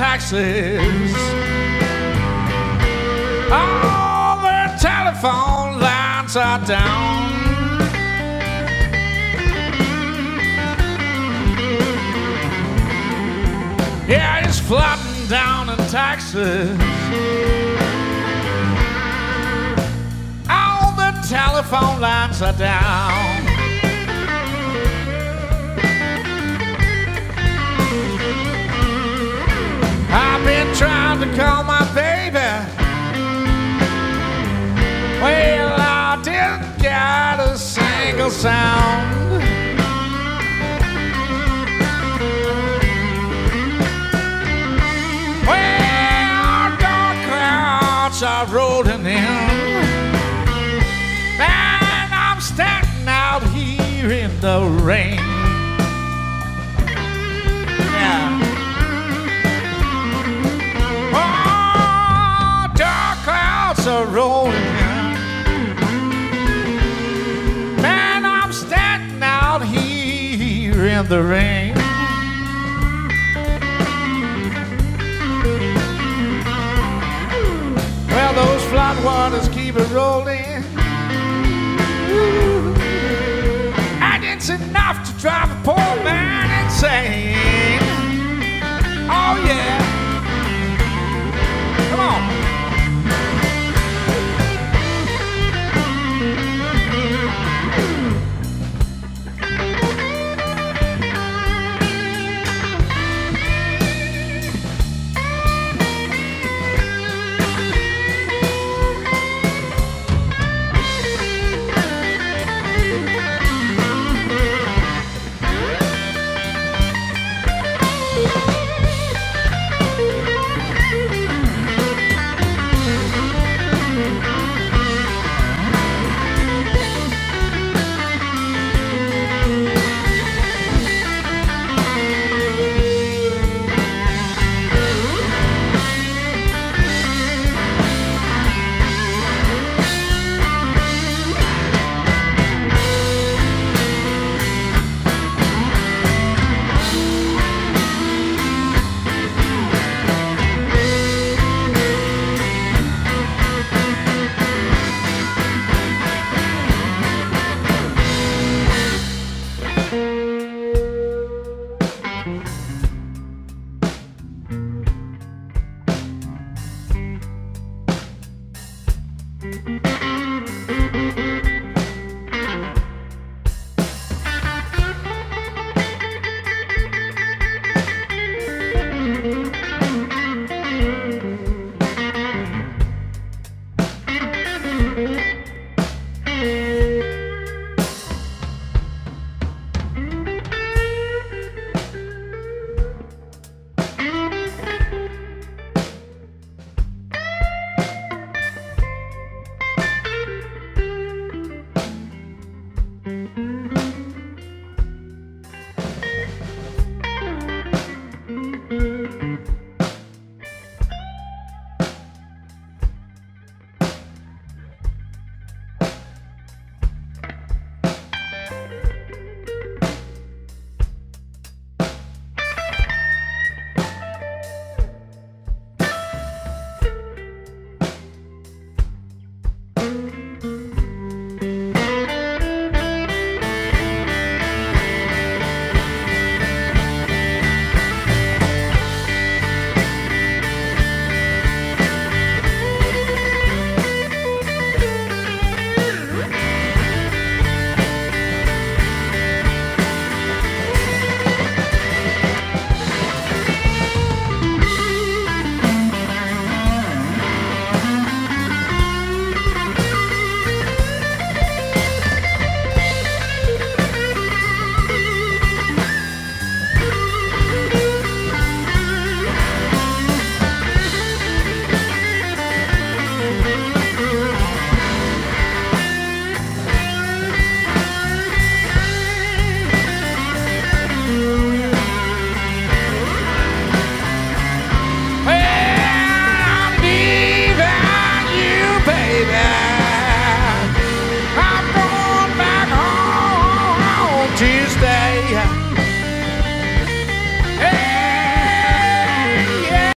taxis. All the telephone lines are down. Yeah, it's flooding down in Texas. All the telephone lines are down. I've been trying to call my baby. Well, I didn't get a single sound. Well, dark clouds are rolling in, and I'm standing out here in the rain. Yeah. Oh, dark clouds are rolling in, and I'm standing out here in the rain. Well, those floodwaters keep it rolling, and it's enough to drive a poor man insane.